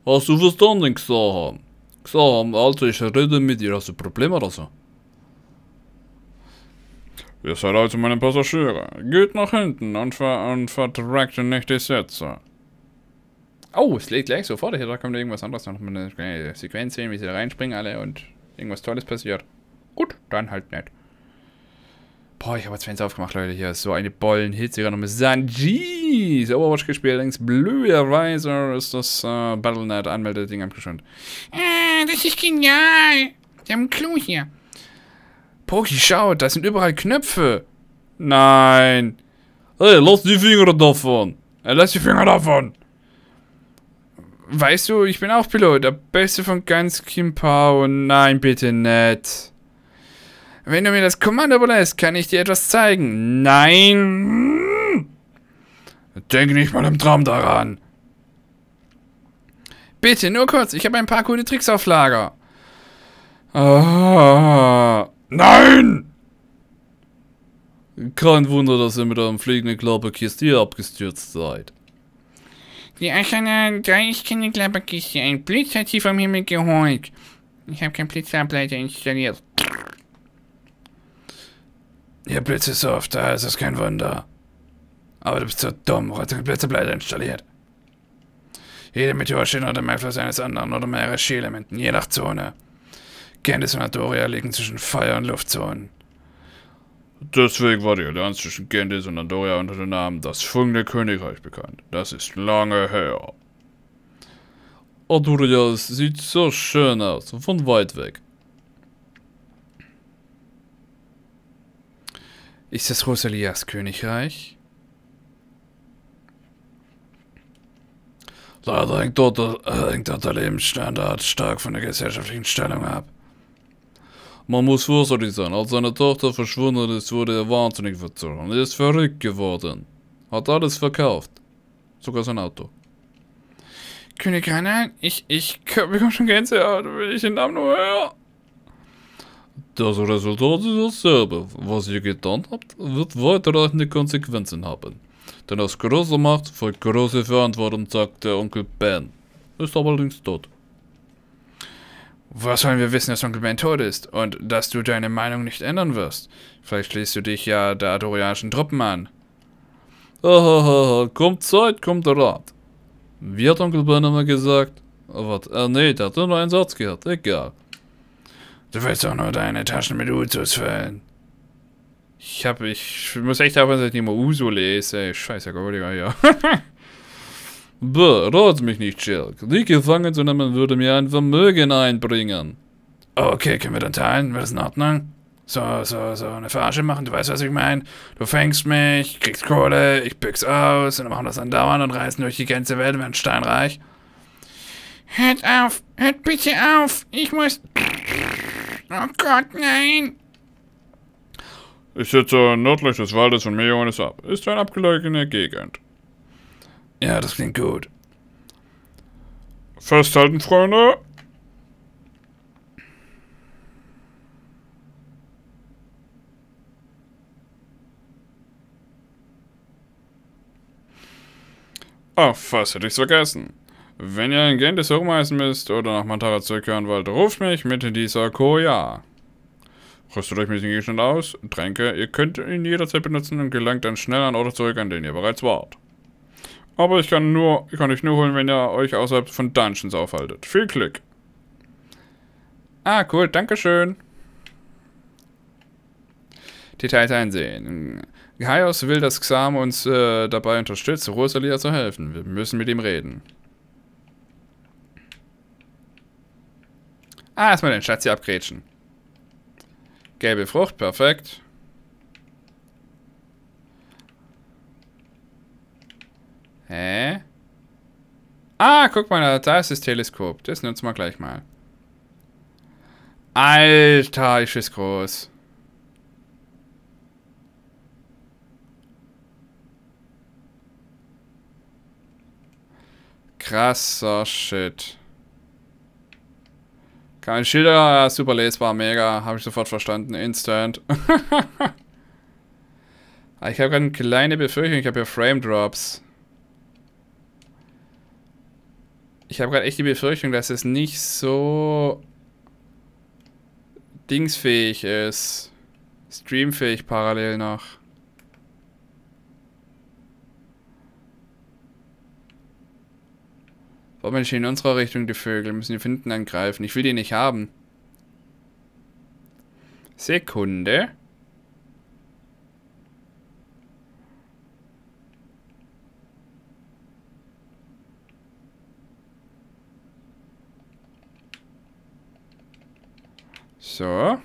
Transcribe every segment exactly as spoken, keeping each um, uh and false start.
Hast du verstanden, Xaham? Xaham, also ich rede mit dir. Hast du Probleme oder so? Ihr seid also meine Passagiere. Geht nach hinten und, ver und vertragt nicht die Sätze. Oh, es legt gleich sofort. Hier da kommt irgendwas anderes noch. Eine kleine Sequenz sehen, wie sie da reinspringen alle und irgendwas Tolles passiert. Gut, dann halt nicht. Boah, ich habe jetzt Fans aufgemacht, Leute. Hier ist so eine Bollen-Hitze. Nochmal Sanji. Ist Overwatch gespielt. Links blöderweise ist das äh, Battlenet-Anmeldeding abgeschont. Ah, das ist genial. Sie haben einen Clou hier. Poki, schaut, da sind überall Knöpfe. Nein. Hey, lass die Finger davon. Hey, lass die Finger davon. Weißt du, ich bin auch Pilot. Der Beste von ganz Kim Pao. Nein, bitte nicht. Wenn du mir das Kommando überlässt, kann ich dir etwas zeigen. Nein. Denk nicht mal im Traum daran. Bitte, nur kurz. Ich habe ein paar coole Tricks auf Lager. Ah, nein! Kein Wunder, dass ihr mit eurem fliegenden Klapperkiste hier abgestürzt seid. Die Asana drei ist keine Klapperkiste. Ein Blitz hat sie vom Himmel geholt. Ich habe keinen Blitzableiter installiert. Ihr Blitz ist so oft da, ist das kein Wunder. Aber du bist so dumm, du hast den Blitzableiter installiert. Jede Meteor steht unter dem Einfluss eines anderen oder mehrere Ski-Elementen, je nach Zone. Candice und Adoria liegen zwischen Feuer- und Luftzonen. Deswegen war die Allianz zwischen Candice und Adoria unter dem Namen das Funkelnde Königreich bekannt. Das ist lange her. Adoria, es sieht so schön aus, von weit weg. Ist das Rosalias Königreich? Leider hängt dort, äh, hängt dort der Lebensstandard stark von der gesellschaftlichen Stellung ab. Man muss vorsichtig sein. Als seine Tochter verschwunden ist, wurde er wahnsinnig verzogen. Er ist verrückt geworden. Hat alles verkauft. Sogar sein Auto. König Ranan, ich, ich bekomme schon Gänsehaut, wenn ich den Namen nur höre. Das Resultat ist dasselbe. Was ihr getan habt, wird weitreichende Konsequenzen haben. Denn aus großer Macht folgt große Verantwortung, sagt der Onkel Ben. Ist allerdings tot. Was sollen wir wissen, dass Onkel Ben tot ist und dass du deine Meinung nicht ändern wirst? Vielleicht schließt du dich ja der adorianischen Truppen an. Hahaha, kommt Zeit, kommt Rat. Wie hat Onkel Ben immer gesagt? Was? Äh, nee, der hat nur einen Satz gehört, egal. Du willst doch nur deine Taschen mit Usus füllen. Ich hab, ich muss echt aufhören, dass ich nicht mehr Uso lese. Scheiße, Gottiger, ja. Bäh, rat mich nicht, Shirk. Die gefangen zu nehmen würde mir ein Vermögen einbringen. Okay, können wir dann teilen? Wäre das in Ordnung? So, so, so eine Verarsche machen, du weißt, was ich meine? Du fängst mich, kriegst Kohle, ich büchs aus und dann machen das andauernd und reisen durch die ganze Welt, werden steinreich. Hört auf, hört bitte auf, ich muss... Oh Gott, nein! Ich sitze nördlich des Waldes von Meionis ab. Ist eine abgelegene Gegend. Ja, das klingt gut. Festhalten, Freunde! Ach, fast hätte ich's vergessen. Wenn ihr in Gentis herumreisen müsst oder nach Mantara zurückkehren wollt, ruft mich mit dieser Koja. Rüstet euch mit dem Gegenstand aus, Tränke, ihr könnt ihn jederzeit benutzen und gelangt dann schnell an Ort zurück, an denen ihr bereits wart. Aber ich kann nur, ich kann euch nur holen, wenn ihr euch außerhalb von Dungeons aufhaltet. Viel Glück. Ah, cool, dankeschön. Details einsehen. Gaius will, dass Xam uns äh, dabei unterstützt, Rosalia zu helfen. Wir müssen mit ihm reden. Ah, erstmal den Schatz hier abgrätschen. Gelbe Frucht, perfekt. Hä? Ah, guck mal, da ist das Teleskop. Das nutzen wir gleich mal. Alter, ist es groß. Krasser Shit. Keine Schilder, ja, super lesbar, mega. Habe ich sofort verstanden, instant. Ich habe gerade eine kleine Befürchtung, ich habe hier Frame Drops. Ich habe gerade echt die Befürchtung, dass es nicht so dingsfähig ist. Streamfähig parallel noch. Warum Menschen in unserer Richtung die Vögel? Müssen die Finden angreifen. Ich will die nicht haben. Sekunde. So.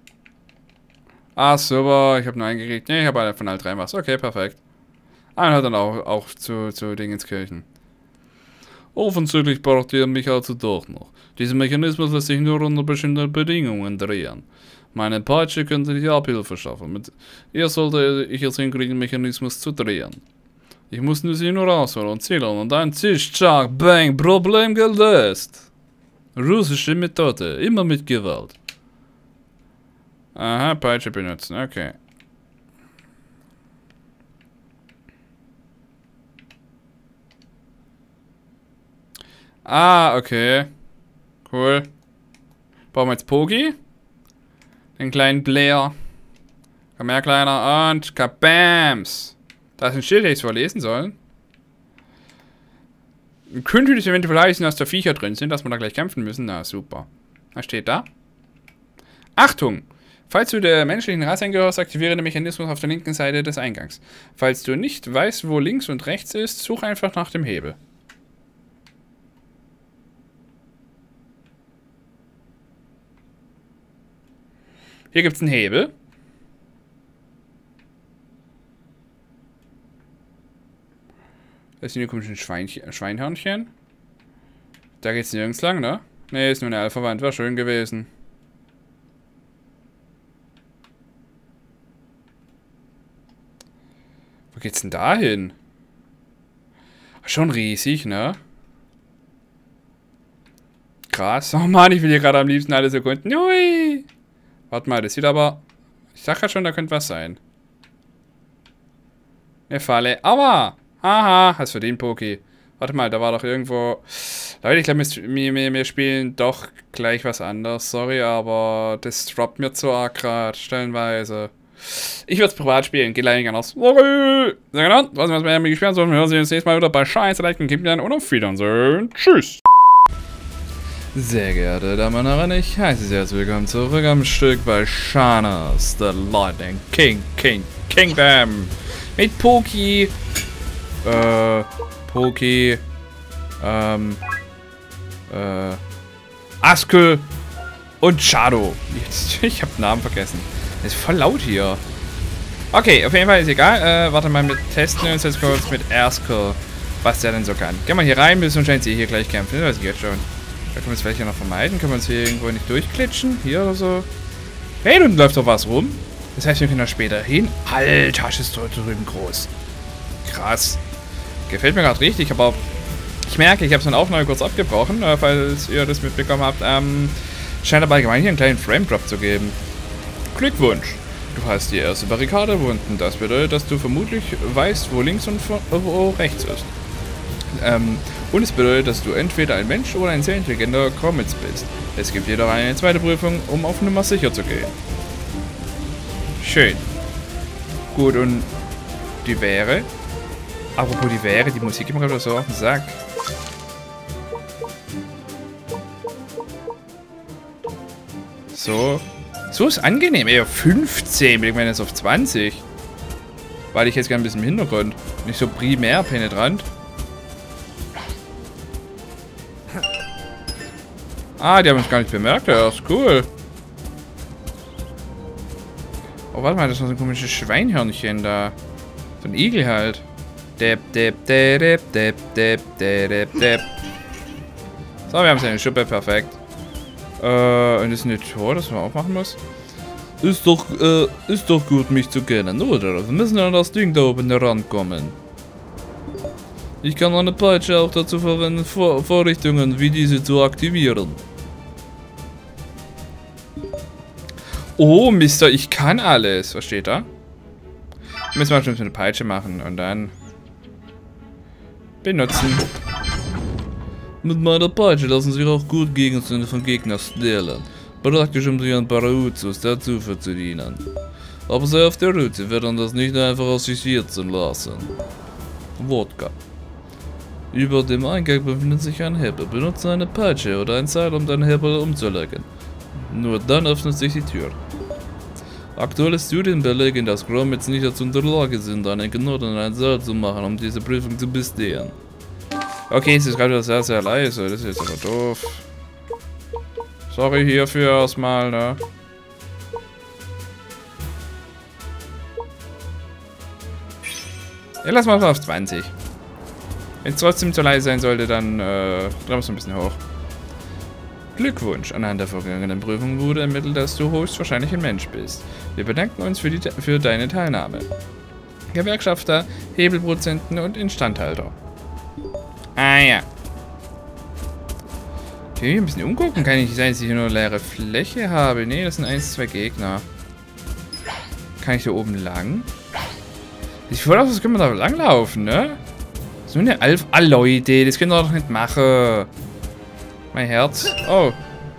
Ah, super. Ich habe nur eingekriegt. Ne, ich habe von all drei was. Okay, perfekt. Einer hat dann auch, auch zu, zu Dingenskirchen. Offensichtlich braucht ihr mich also doch noch. Dieser Mechanismus lässt sich nur unter bestimmten Bedingungen drehen. Meine Peitsche könnte die Abhilfe schaffen. Mit ihr sollte ich es hinkriegen, den Mechanismus zu drehen. Ich muss nur sie nur rausholen und zielen und ein Tisch, Tschak, Bang, Problem gelöst. Russische Methode, immer mit Gewalt. Aha, Peitsche benutzen, okay. Ah, okay. Cool. Brauchen wir jetzt Pogi? Den kleinen Blair. Komm her, Kleiner. Und Kabams. Da ist ein Schild, hätte ich es vorlesen sollen. Könnte es eventuell heißen, dass da Viecher drin sind, dass wir da gleich kämpfen müssen? Na, super. Was steht da? Achtung! Falls du der menschlichen Rasse angehörst, aktiviere den Mechanismus auf der linken Seite des Eingangs. Falls du nicht weißt, wo links und rechts ist, such einfach nach dem Hebel. Hier gibt es einen Hebel. Das sind die komischen Schweinchen, Schweinhörnchen. Da geht's nirgends lang, ne? Ne, ist nur eine Alpha-Wand. War schön gewesen. Wo geht's denn da hin? Schon riesig, ne? Krass. Oh Mann, ich will hier gerade am liebsten alle Sekunden. Ui! Warte mal, das sieht aber... Ich sag ja schon, da könnte was sein. Eine Falle. Aua! Haha, hast verdient, Poki. Warte mal, da war doch irgendwo... Leute, ich glaube, wir, wir, wir spielen doch gleich was anderes. Sorry, aber das droppt mir zu arg gerade, stellenweise. Ich würde es privat spielen, geht leider nicht anders. Sorry! Sehr genau, was wir uns gesperrt sollen. Wir hören uns nächstes Mal wieder bei Scheiße, Like und Kippen und auf Wiedersehen. Tschüss! Sehr geehrte Damen und Herren, ich heiße Sie herzlich willkommen zurück am Stück bei Shanas, The Lightning King, King, Kingdom. Mit Poki, äh, Poki, ähm, äh, Aske und Shadow. Jetzt, ich hab den Namen vergessen. Ist voll laut hier. Okay, auf jeden Fall ist egal. Äh, warte mal, mit testen uns jetzt kurz mit Aske, was der denn so kann. Gehen wir hier rein, müssen wahrscheinlich sie hier gleich kämpfen. Das weiß ich jetzt schon. Da können wir es vielleicht ja noch vermeiden. Können wir uns hier irgendwo nicht durchklitschen? Hier oder so? Hey, unten läuft doch was rum. Das heißt, wir können da später hin. Alter, ist dort drüben groß. Krass. Gefällt mir gerade richtig, aber ich merke, ich habe so eine Aufnahme kurz abgebrochen, äh, falls ihr das mitbekommen habt. Ähm, scheint aber allgemein hier einen kleinen Frame-Drop zu geben. Glückwunsch. Du hast die erste Barrikade überwunden. Das bedeutet, dass du vermutlich weißt, wo links und wo rechts ist. Ähm, und es bedeutet, dass du entweder ein Mensch oder ein sehr intelligenter Comets bist. Es gibt jedoch eine zweite Prüfung, um auf Nummer sicher zu gehen. Schön. Gut, und die wäre... Apropos die wäre, die Musik immer gerade so auf den Sack. So. So ist angenehm. Eher fünfzehn, ich meine jetzt auf zwanzig. Weil ich jetzt gerne ein bisschen im Hintergrund. Nicht so primär penetrant. Ah, die haben uns gar nicht bemerkt. Ja, ist cool. Oh, warte mal, das ist noch so ein komisches Schweinhörnchen da. So ein Igel halt. Dep, dep, dep, dep, dep, dep, dep. So, wir haben seine Schuppe, perfekt. Äh, und das ist eine Tor, das man auch machen muss. Ist doch, äh, ist doch gut, mich zu kennen, oder? Wir müssen an das Ding da oben herankommen. Ich kann meine Peitsche auch dazu verwenden, Vor Vorrichtungen wie diese zu aktivieren. Oh, Mister, ich kann alles. Was steht da? Müssen wir schon eine Peitsche machen und dann benutzen. Mit meiner Peitsche lassen sich auch gut Gegenstände von Gegnern stehlen. Praktisch, um sie an Parauzos dazu zu verdienen. Aber sei auf der Route, werden das nicht einfach aus sich sitzen lassen. Wodka. Über dem Eingang befindet sich ein Hebel. Benutze eine Peitsche oder ein Seil, um deinen Hebel umzulegen. Nur dann öffnet sich die Tür. Aktuelle Studien belegen, dass Gromits nicht dazu in der Lage sind, einen Knoten und ein Seil zu machen, um diese Prüfung zu bestehen. Okay, es ist gerade sehr, sehr leise. Das ist jetzt aber doof. Sorry hierfür erstmal, ne? Ja, lass mal auf zwanzig. Wenn es trotzdem zu leise sein sollte, dann äh, drehen wir es ein bisschen hoch. Glückwunsch! Anhand der vergangenen Prüfung wurde ermittelt, dass du höchstwahrscheinlich ein Mensch bist. Wir bedanken uns für, die, für deine Teilnahme. Gewerkschafter, Hebelproduzenten und Instandhalter. Ah ja. Okay, ein bisschen umgucken. Kann nicht sein, dass ich hier nur leere Fläche habe. Ne, das sind eins, zwei Gegner. Kann ich da oben lang? Ich wollte auch, das können wir da langlaufen, ne? So eine Alf. Ah, Leute, das können wir doch nicht machen. Mein Herz. Oh.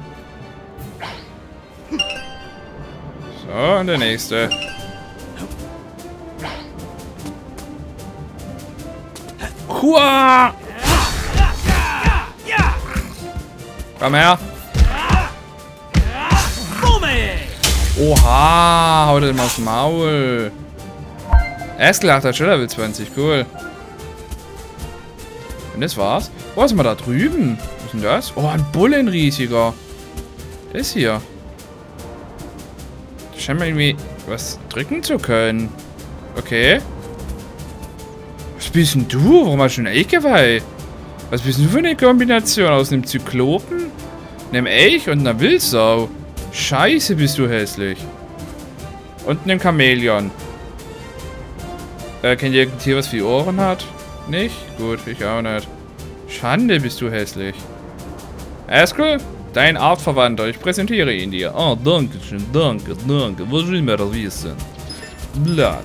So, und der nächste. Hua! Komm her. Oha, haut er mal aufs Maul. Eskel hat schon Level zwanzig, cool. Und das war's. Oh, was ist mal da drüben? Was ist denn das? Oh, ein Bullenriesiger. Das hier. Da scheint mir irgendwie was drücken zu können. Okay. Was bist denn du? Warum hast du ein Eichgeweih? Was bist denn du für eine Kombination aus einem Zyklopen, einem Elch und einer Wildsau? Scheiße, bist du hässlich. Und einem Chamäleon. Äh, kennt ihr irgendein Tier, was vier Ohren hat? Nicht? Gut, ich auch nicht. Schande, bist du hässlich. Eskel, dein Artverwandter, ich präsentiere ihn dir. Oh, danke schön, danke, danke. Was will mir das wissen? Blatt.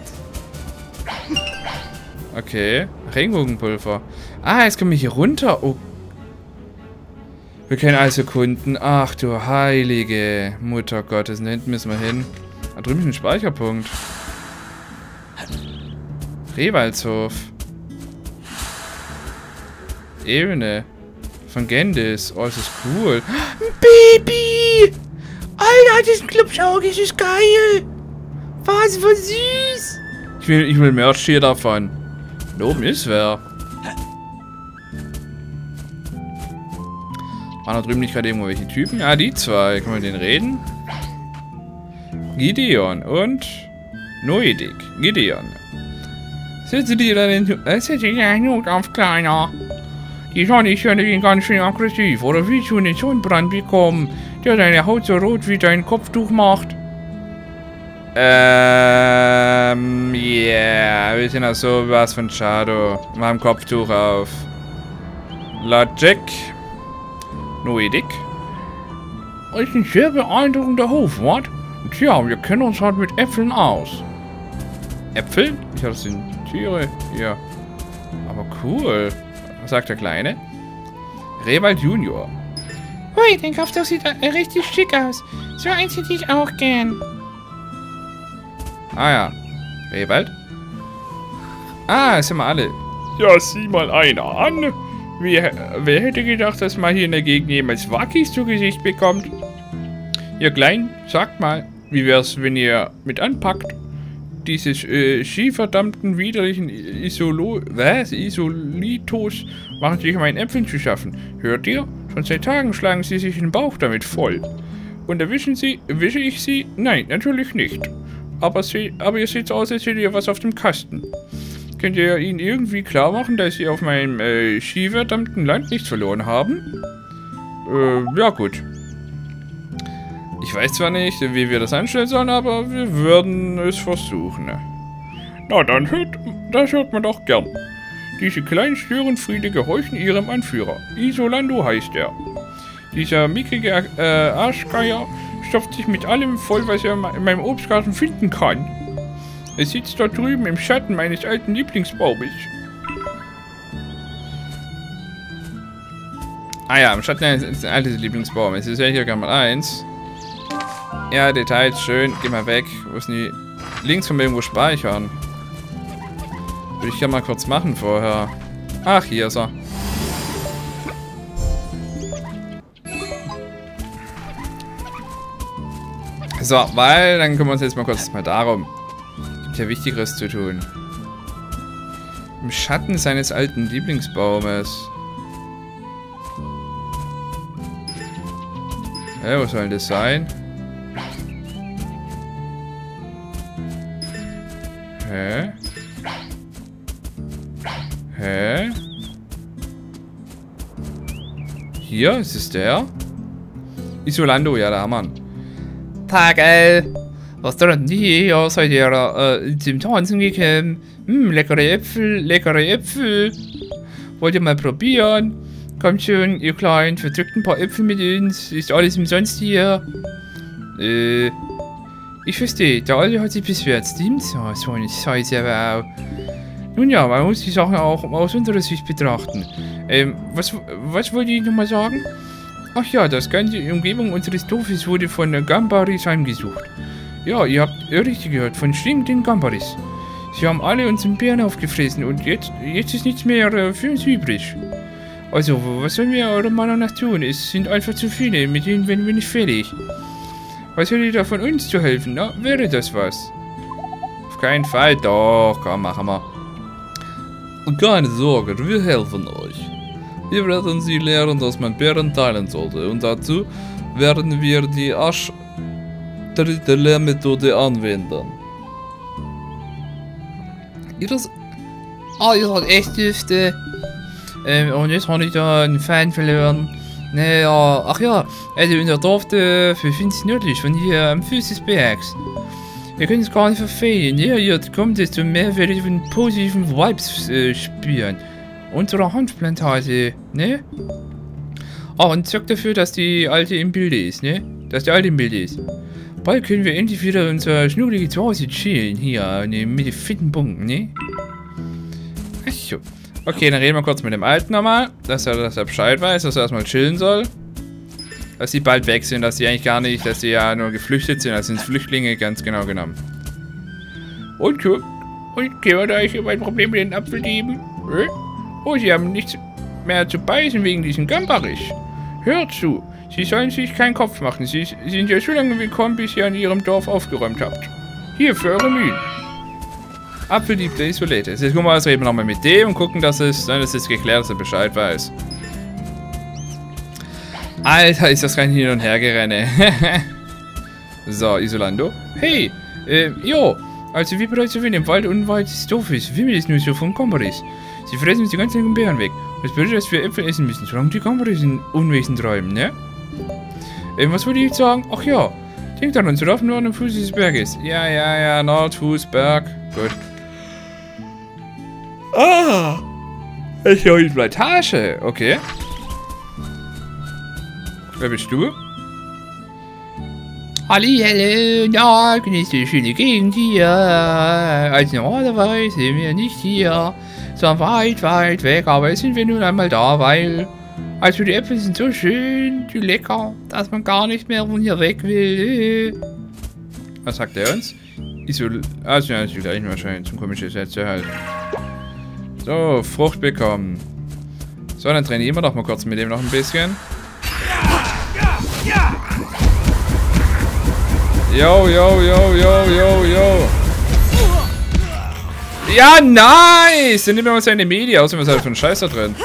Okay, Regenbogenpulver. Ah, jetzt kommen wir hier runter. Oh. Wir können alles erkunden. Ach du heilige Mutter Gottes. Da hinten müssen wir hin. Da drüben ist ein Speicherpunkt. Rewaldshof. Ebene. Von Gendis. Oh, das ist cool. Baby! Alter, das ist ein Klubschauge. Das ist geil. Was für süß. Ich will, ich will Merch hier davon. Da oben ist wer. Waren da drüben nicht gerade irgendwo welche Typen? Ah, die zwei. Können wir mit denen reden? Gideon und Noedik. Gideon. Setze dir deine Not auf, Kleiner. Die Sonne ist ja nicht ganz schön aggressiv. Oder willst du einen Sonnenbrand bekommen, der deine Haut so rot wie dein Kopftuch macht? Ähm, ja, yeah. Wir sind auch sowas von Shadow. Wir haben Kopftuch auf. Logic. Noedik. Das ist ein sehr beeindruckender Hofwart. Tja, wir kennen uns halt mit Äpfeln aus. Äpfel? Ich glaube, das sind Tiere. Ja. Aber cool. Was sagt der Kleine? Rewald Junior. Hui, dein Kopftuch sieht äh, richtig schick aus. So eins hätte ich auch gern. Ah ja. Rewald? Ah, das sind wir alle. Ja, sieh mal einer an. Wer, wer hätte gedacht, dass man hier in der Gegend jemals Wakis zu Gesicht bekommt? Ihr Kleinen, sagt mal, wie wär's, wenn ihr mit anpackt? Dieses äh, skiverdammten widerlichen Isolo... Was? Isolitos machen sich um einen Äpfeln zu schaffen. Hört ihr? Schon seit Tagen schlagen sie sich den Bauch damit voll. Und erwischen sie... Erwische ich sie? Nein, natürlich nicht. Aber, sie, aber ihr seht so aus, als hättet ihr was auf dem Kasten. Könnt ihr ihnen irgendwie klar machen, dass sie auf meinem äh, skiverdammten Land nichts verloren haben? Äh, ja gut. Ich weiß zwar nicht, wie wir das anstellen sollen, aber wir würden es versuchen. Na, dann hört, das hört man doch gern. Diese kleinen Störenfriede gehorchen ihrem Anführer. Isolando heißt er. Dieser mickrige äh, Arschgeier stopft sich mit allem voll, was er in meinem Obstgarten finden kann. Er sitzt dort drüben im Schatten meines alten Lieblingsbaumes. Ah ja, im Schatten ist ein altes Lieblingsbaum. Jetzt ist ja hier gerne mal eins. Ja, Details, schön. Geh mal weg. Wo ist denn die? Links von mir irgendwo speichern. Würde ich gerne mal kurz machen vorher. Ach, hier ist er. So, weil dann kümmern wir uns jetzt mal kurz mal darum. Gibt ja Wichtigeres zu tun. Im Schatten seines alten Lieblingsbaumes. Hä, wo soll denn das sein? Hä? Hä? Hier, ist es der? Isolando, ja, da haben wir ihn. Tag, ey. Was denn hier? Seid ihr äh, zum Tanzen gekommen? Hm, leckere Äpfel, leckere Äpfel. Wollt ihr mal probieren? Kommt schon, ihr Kleinen, verdrückt ein paar Äpfel mit uns. Ist alles umsonst hier. Äh, ich verstehe, der Alte hat sich beschwert. Stimmt so, so eine Scheiße, aber auch. Nun ja, man muss die Sache auch aus unserer Sicht betrachten. Ähm, was, was wollte ich nochmal sagen? Ach ja, das ganze Umgebung unseres Dorfes wurde von Gambaris heimgesucht. Ja, ihr habt richtig gehört, von stinkenden Gambaris. Sie haben alle unseren Bären aufgefressen und jetzt, jetzt ist nichts mehr äh, für uns übrig. Also, was sollen wir eurer Meinung nach tun? Es sind einfach zu viele, mit denen werden wir nicht fertig. Was hättet ihr da von uns zu helfen? Na, wäre das was? Auf keinen Fall, doch, komm, machen wir. Keine Sorge, wir helfen euch. Wir werden sie lehren, dass man Bären teilen sollte. Und dazu werden wir die Asch-Dritte-Lehrmethode anwenden. Ihr das... Oh, ihr seid echt Düfte. Ähm, und jetzt habe ich da einen Fan verloren. Naja, ach ja, also in der Dorf befindet sich nördlich von hier am Fuß des Bergs. Ihr könnt es gar nicht verfehlen. Je ihr kommt, desto mehr werdet ihr von positiven Vibes äh, spüren. Unsere Hanfplantage, ne? Ah, und sorgt dafür, dass die Alte im Bilde ist, ne? Dass die Alte im Bilde ist. Bald können wir endlich wieder unser schnucklige Zuhause chillen, hier, ne, mit den fitten Bunken, ne? Ach so. Okay, dann reden wir kurz mit dem Alten nochmal, dass er, dass er Bescheid weiß, dass er erstmal chillen soll. Dass sie bald weg sind, dass sie eigentlich gar nicht, dass sie ja nur geflüchtet sind, also sind Flüchtlinge, ganz genau genommen. Und, und kümmert euch über ein Problem mit den Apfeldieben? Äh? Oh, sie haben nichts mehr zu beißen wegen diesem Gambarisch. Hört zu, sie sollen sich keinen Kopf machen. Sie sind ja so lange willkommen, bis ihr an ihrem Dorf aufgeräumt habt. Hier, für eure Mühen. Apfeldieb der Isolate. Jetzt gucken wir also eben nochmal mit dem und gucken, dass es, dann ist es geklärt, dass er Bescheid weiß. Alter, ist das kein Hin- und Hergerenne. So, Isolando. Hey, äh, jo. Also wie bereits erwähnt, im Wald unweit des Dorfes wimmelt es nur so von Gambaris. Sie fressen uns die ganzen Bären weg. Das bedeutet, dass wir Äpfel essen müssen, solange die Gambaris in Unwesen treiben, ne? Ähm, was wollte ich jetzt sagen? Ach ja. Denkt an uns, wir laufen nur an dem Fuß des Berges. Ja, ja, ja, Nordfußberg. Gut. Ah! Ich höre die Plantage. Okay. Wer bist du? Hallihallo, na, genießt die schöne Gegend hier. Als normalerweise sind wir nicht hier, sondern weit, weit weg. Aber jetzt sind wir nun einmal da, weil... Also die Äpfel sind so schön, so lecker, dass man gar nicht mehr von hier weg will. Was sagt er uns? Isol... Also ja, ist die gleichen wahrscheinlich, zum komischen Sätze halt. So, Frucht bekommen. So, dann trainieren wir doch mal kurz mit dem noch ein bisschen. Yo, yo, yo, yo, yo, yo. Ja, nice! Dann nehmen wir uns eine Media, außerdem ist halt für einen Scheiß da drin.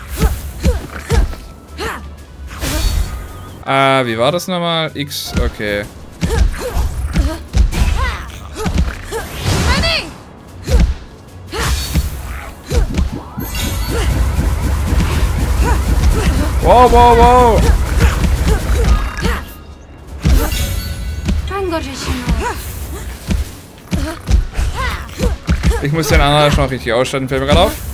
Ah, wie war das nochmal? X, okay. Wow, wow, wow! Ich muss den anderen schon noch richtig ausstatten, fällt mir gerade auf.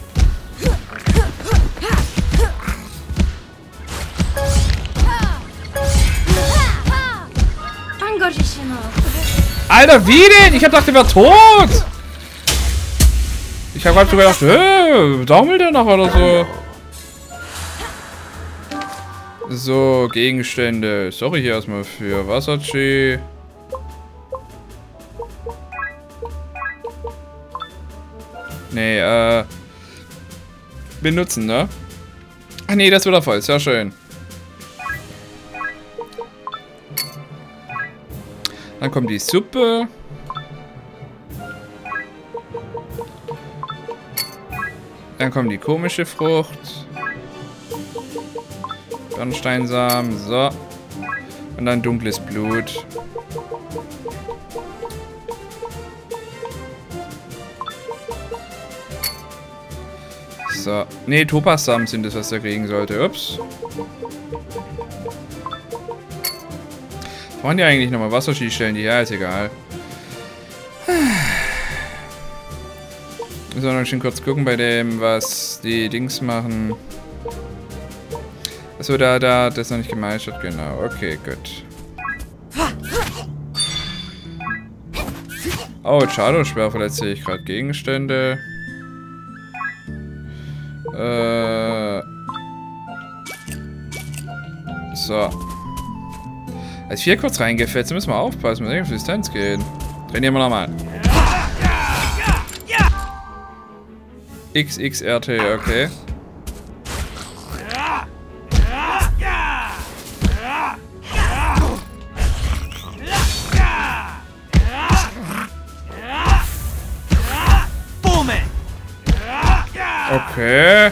Alter, wie denn? Ich hab gedacht, der war tot! Ich hab gerade sogar gedacht, hä, daumelt der noch oder so? So, Gegenstände. Sorry hier erstmal für Wasserchi. Nee, äh... benutzen, ne? Ach nee, das wird er voll. Sehr schön. Dann kommt die Suppe. Dann kommt die komische Frucht. Bernsteinsamen. So. Und dann dunkles Blut. So. Nee, Topassamen sind das, was er kriegen sollte. Ups. Wollen die eigentlich nochmal Wasserski stellen? Die ja, ist egal. Müssen wir noch schön kurz gucken bei dem, was die Dings machen. Achso, da, da, das ist noch nicht gemeistert, genau. Okay, gut. Oh, Shadow-Schwer verletzt sehe ich gerade Gegenstände. Äh. So. Als vier kurz reingefetzt, müssen wir aufpassen, müssen wir auf Distanz gehen. Trainieren wir nochmal. X X R T, okay. Okay.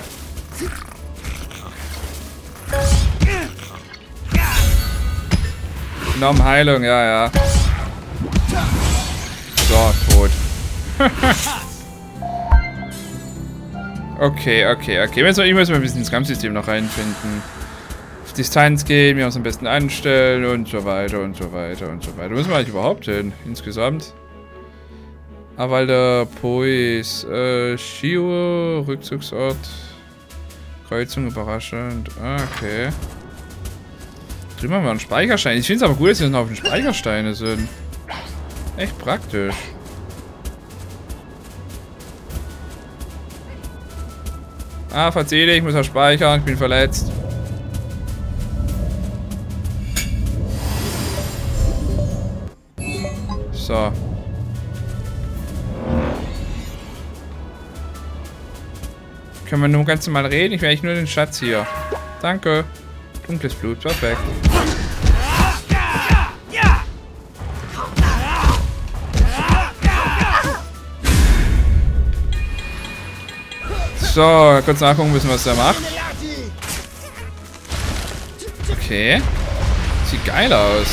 Nom Heilung, ja, ja. So, tot. Okay, okay, okay. Jetzt ich muss mal ein bisschen ins Kampfsystem noch reinfinden. Auf Distanz gehen, wir uns am besten anstellen und so weiter und so weiter und so weiter. Wo müssen wir eigentlich überhaupt hin? Insgesamt? Awalder Puis, äh, Shio, Rückzugsort, Kreuzung überraschend. Ah, okay. Drüben haben wir einen Speicherstein. Ich finde es aber gut, dass hier noch auf den Speichersteine sind. Echt praktisch. Ah, verzeih dich, ich muss ja speichern, ich bin verletzt. So. Können wir nur ganz normal reden? Ich will eigentlich nur den Schatz hier. Danke. Dunkles Blut, perfekt. So, kurz nachgucken müssen, was der macht. Okay. Sieht geil aus.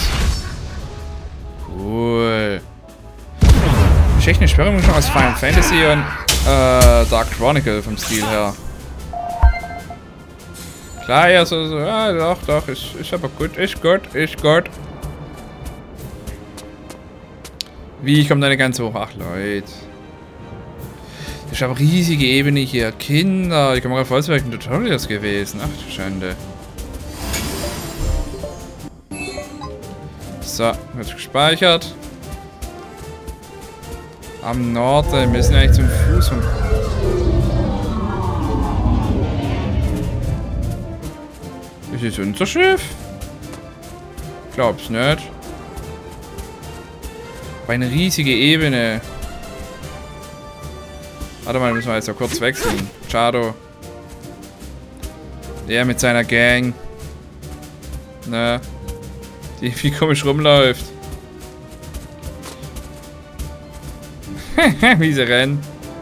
Cool. Ist echt eine schwere Mischung aus Final Fantasy und äh, Dark Chronicle vom Stil her. Klar, ja, so, so, ja, doch, doch, ist, ist aber gut, ist gut, ist gut. Wie, ich komme da nicht ganz hoch? Ach, Leute. Das ist aber riesige Ebene hier. Kinder, ich komme gerade voll zu welchen Tutorials gewesen. Ach, du Schande. So, wird gespeichert. Am Norden, wir müssen eigentlich zum Fuß. Ist das unser Schiff? Glaub's nicht. Bei eine riesige Ebene. Warte mal, müssen wir jetzt noch kurz wechseln. Shadow. Der mit seiner Gang. Ne? Die wie komisch rumläuft. Wie sie rennen.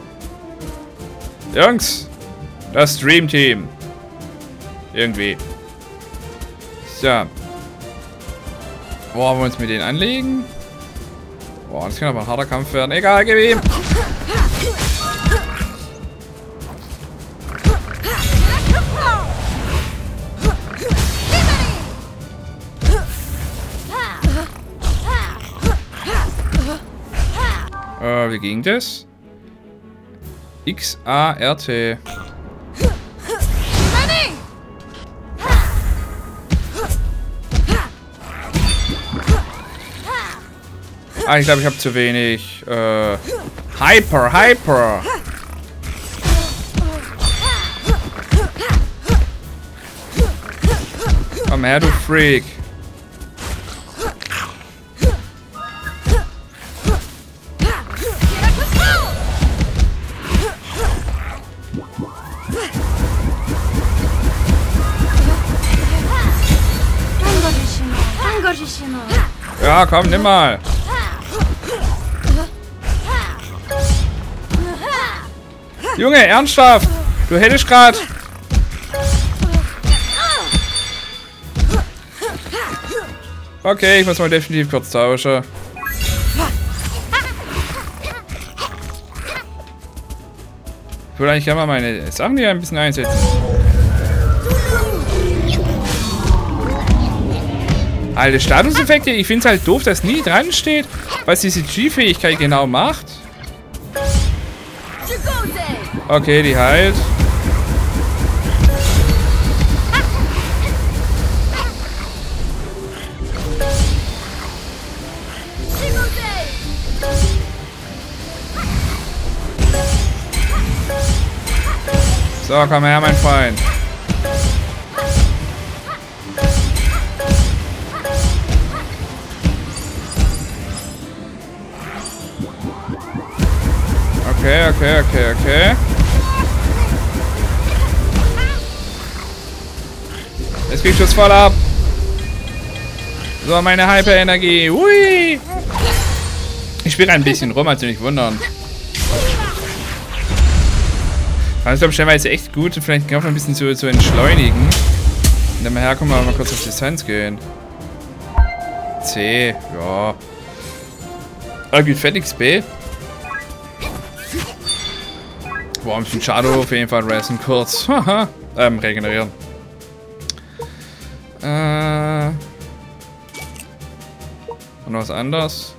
Jungs. Das Dream Team. Irgendwie. So. Wo wollen wir uns mit denen anlegen? Boah, das kann aber ein harter Kampf werden. Egal, gib ihm. Äh, wie ging das? X A R T. Ah, ich glaube, ich habe zu wenig. Äh, Hyper, Hyper. Komm Komm her, du Freak. Ja, komm, nimm mal. Junge, ernsthaft. Du hättest grad... Okay, ich muss mal definitiv kurz tauschen. Ich würde eigentlich gerne mal meine Sachen hier ein bisschen einsetzen. Alte Statuseffekte, ich finde es halt doof, dass nie dran steht, was diese G-Fähigkeit genau macht. Okay, die heilt. So, komm her, mein Freund. Okay, okay, okay, okay. Jetzt krieg ich das voll ab. So, meine Hyper-Energie. Hui. Ich spiele ein bisschen rum, also nicht wundern. Das ist, glaube ich, stellenweise echt gut. Vielleicht kann man ein bisschen zu, zu entschleunigen. Und dann mal herkommen, wir mal kurz auf Distanz gehen. C, ja. Ah, gut, Fetix B. Boah, ein bisschen Shadow auf jeden Fall resten kurz. Haha. ähm, regenerieren. Äh. Und was anderes.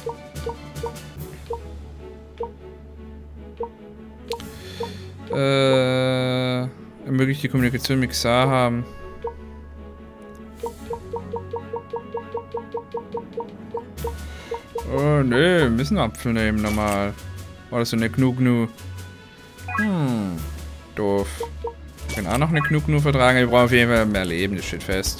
Äh. Ermöglicht die Kommunikation mit Xar haben. Oh, ne, wir müssen Apfel nehmen normal. War das so eine Gnu-Gnu? Hm, doof. Wir können auch noch eine Gnu-Gnu vertragen. Wir brauchen auf jeden Fall mehr Leben, das steht fest.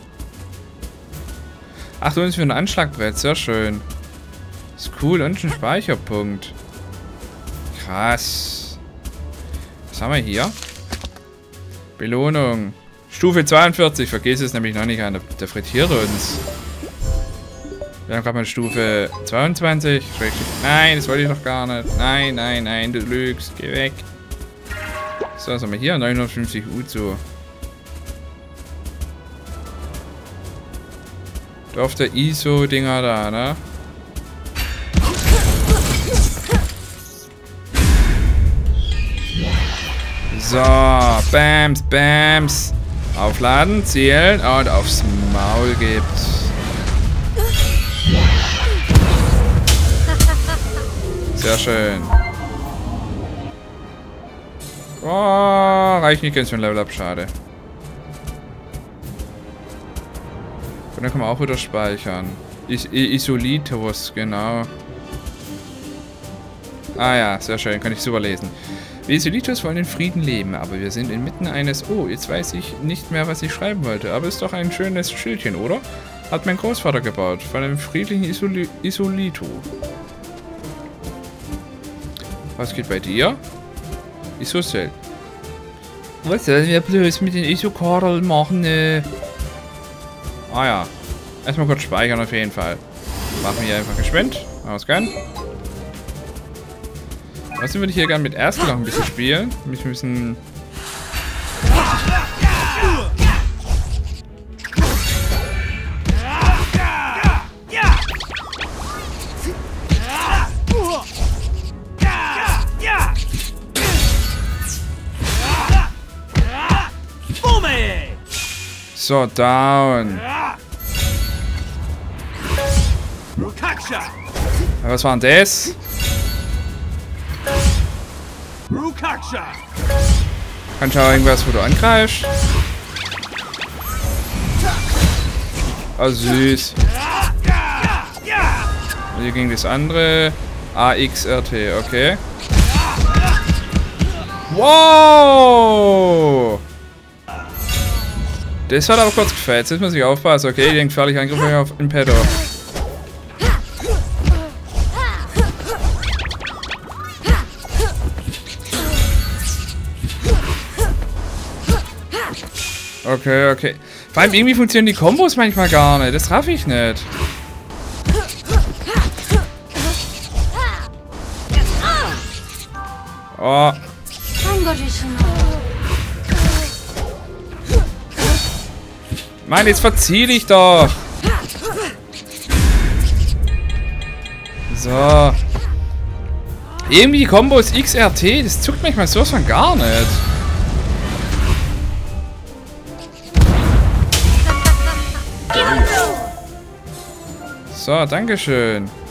Ach, du hast für ein Anschlagbrett, sehr schön. Ist cool und ein Speicherpunkt. Krass. Was haben wir hier? Belohnung. Stufe zweiundvierzig, vergiss es nämlich noch nicht an, der, der frittiert uns. Wir haben gerade mal Stufe zweiundzwanzig. Nein, das wollte ich doch gar nicht. Nein, nein, nein, du lügst. Geh weg. So, was haben wir hier? neunhundertfünfzig Uzo. Auf der I S O-Dinger da, ne? So, Bams, Bams. Aufladen, zielen und aufs Maul gibt's. Sehr schön. Oh, reicht nicht ganz für ein Level Up, schade. Und dann kann man auch wieder speichern. Is Isolitos, genau. Ah ja, sehr schön, kann ich super lesen. Wir Isolitos wollen in Frieden leben, aber wir sind inmitten eines... Oh, jetzt weiß ich nicht mehr, was ich schreiben wollte. Aber ist doch ein schönes Schildchen, oder? Hat mein Großvater gebaut. Von einem friedlichen Isoli Isolito. Was geht bei dir? Isocell. Was sollen wir bloß mit den Isokordeln machen? Äh? Ah ja. Erstmal kurz speichern auf jeden Fall. Machen wir hier einfach geschwind. Ausgehen. Außerdem würde ich hier gerne mit Ersten noch ein bisschen spielen. Mich ein bisschen... So, down. Was war denn das? Kannst du auch irgendwas, wo du angreifst? Oh, süß. Und hier ging das andere. A X R T, okay. Wow! Das hat aber kurz gefällt. Jetzt muss ich aufpassen. Okay, den gefährlichen Angriff auf den Petto. Okay, okay. Vor allem irgendwie funktionieren die Kombos manchmal gar nicht. Das raff ich nicht. Oh. Mann, jetzt verzieh dich doch. So. Irgendwie die Kombos X R T, das zuckt manchmal sowas von gar nicht. So, dankeschön.